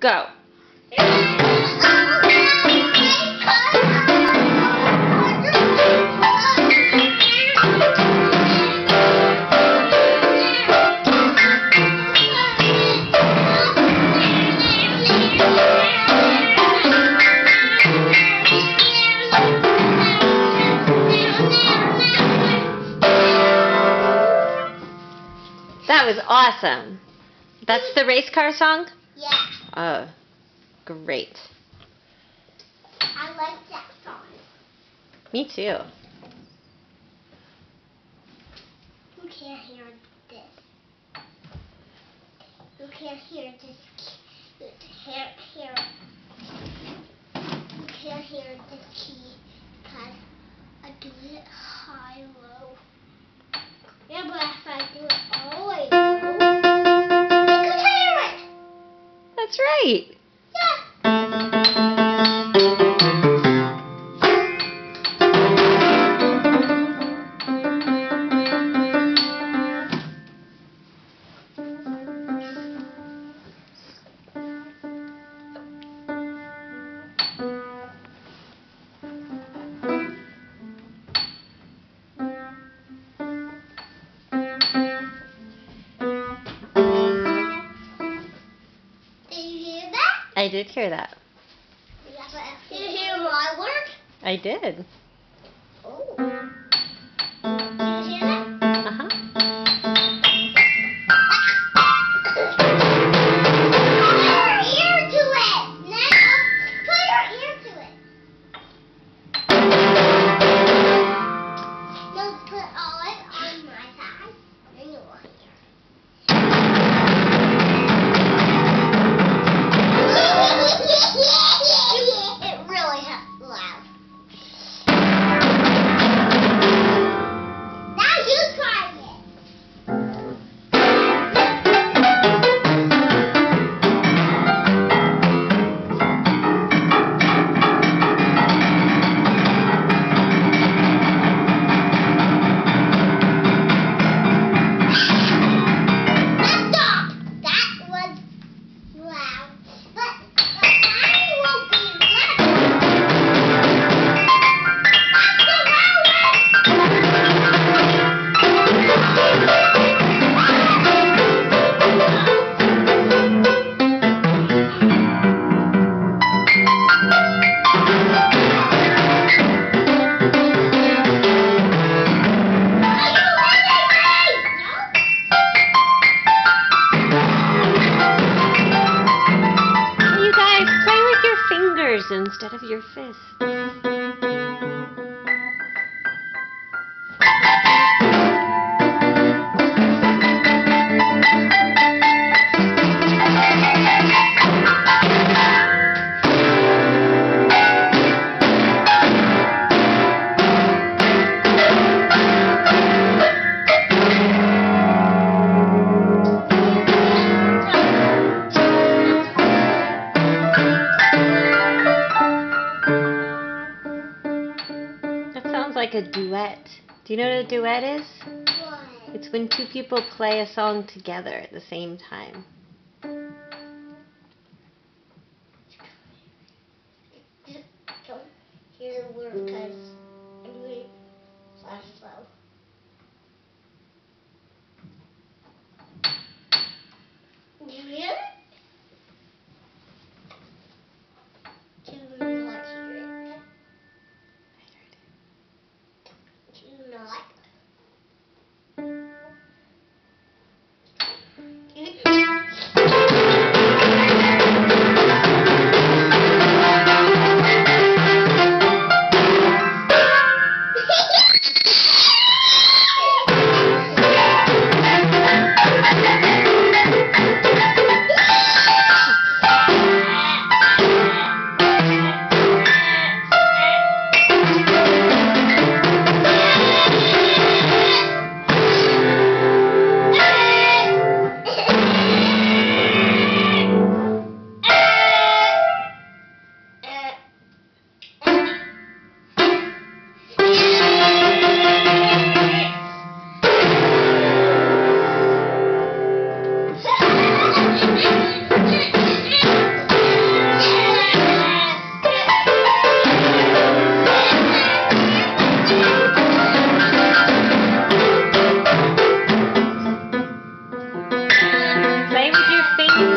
Go. That was awesome. That's the race car song? Yeah. Oh, great. I like that song. Me too. You can't hear this. You can't hear this. You can't hear this key because I do it high, low. Yeah, but if I do it all the way low, you can hear it. That's right. I did hear that. Did you hear my work? I did. Oh. Did you hear that? Uh-huh. Put your ear to it. Now, put your ear to it. No, put all it on my side. Then you will hear. It really loud. Now you try it. Stop! That was loud. But mine will be You guys, play with your fingers instead of your fists. That sounds like a duet. Do you know what a duet is? What? It's when two people play a song together at the same time. Don't hear the word because I'm doing flash slow. Did you hear it? Do not hear it. Do not. with your finger.